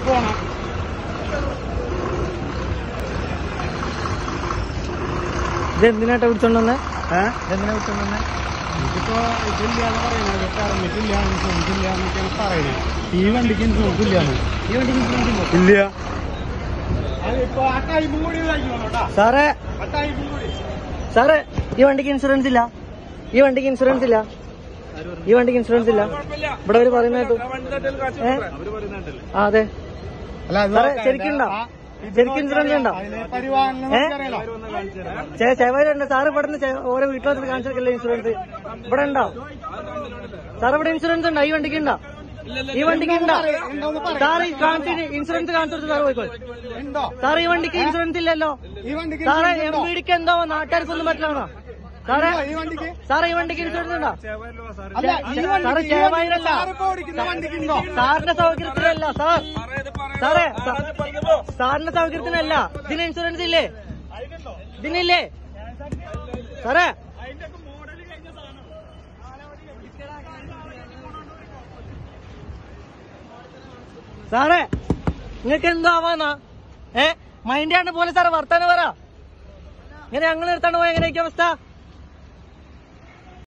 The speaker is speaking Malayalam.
പോണം. ഇതെന്തിനായിട്ടാ വിളിച്ചോണ്ടെന്നെ? എന്തിനാ വിളിച്ചോണ്ടെന്നെ? ഇതിപ്പോ ഇതില്ലാന്ന് പറയുന്നത്, പെർമിറ്റില്ല, ഇൻഷുറൻസ് ഇല്ല എന്നൊക്കെയാണ് പറയുന്നത്. ഈ വണ്ടിക്ക് ഇൻഷുറൻസ് ഇല്ലാന്ന്. ഈ വണ്ടിക്ക് ഇൻഷുറൻസ് ഇല്ല. അതിപ്പോ ആ ടൈമും കൂടി കഴിഞ്ഞോളൂട്ടാ. സാറേ, ആ ടൈമും കൂടി. സാറേ, ഈ വണ്ടിക്ക് ഇൻഷുറൻസ് ഇല്ല. ഈ വണ്ടിക്ക് ഇൻഷുറൻസ് ഇല്ല. ഈ വണ്ടിക്ക് ഇൻഷുറൻസ് ഇല്ല. ഇവിടെ അവര് പറയുന്നതായിട്ട്. അതെ സാറേ, ശരിക്കുണ്ടോ? ശരിക്കും ഇൻഷുറൻസ് ഉണ്ടോ? ചെവരുണ്ട്. സാറ് ഇവിടെ ഓരോ വീട്ടിൽ വന്നിട്ട് കാണിച്ചെടുക്കല്ലേ ഇൻഷുറൻസ്? ഇവിടെ ഉണ്ടോ സാർ? ഇവിടെ ഇൻഷുറൻസ് ഉണ്ടോ? ഈ വണ്ടിക്ക് ഉണ്ടോ? ഈ വണ്ടിക്ക് ഉണ്ടോ? സാറ് കാണിച്ചിട്ട് ഇൻഷുറൻസ് കാണിച്ചു കൊടുത്ത് സാറ് പോയിക്കോ. സാറ് ഈ വണ്ടിക്ക് ഇൻഷുറൻസ് ഇല്ലല്ലോ. സാറേ, MVDക്ക് എന്തോ നാട്ടുകാർക്കൊന്നും പറ്റില്ലാണോ സാറേ? സാറേ, ഈ വണ്ടിക്ക് ഇൻഷുറൻസ് ഉണ്ടോ? സാറ് ചേവായിരല്ല, സാറിന്റെ സൗകര്യത്തിനല്ല സാർ. സാറേ, സാറിന്റെ സൗകര്യത്തിനല്ല. ഇതിന് ഇൻഷുറൻസ് ഇല്ലേ? ഇതിനില്ലേ സാറേ? സാറേ, നിങ്ങൾക്ക് എന്തോ ആവാന്നാ? മൈൻഡ് ആണ് പോലെ സാറേ വർത്താനം പറ. ഇങ്ങനെ ഞങ്ങൾ എടുത്താണ്ട് പോയ എങ്ങനെയൊക്കെ അവസ്ഥ?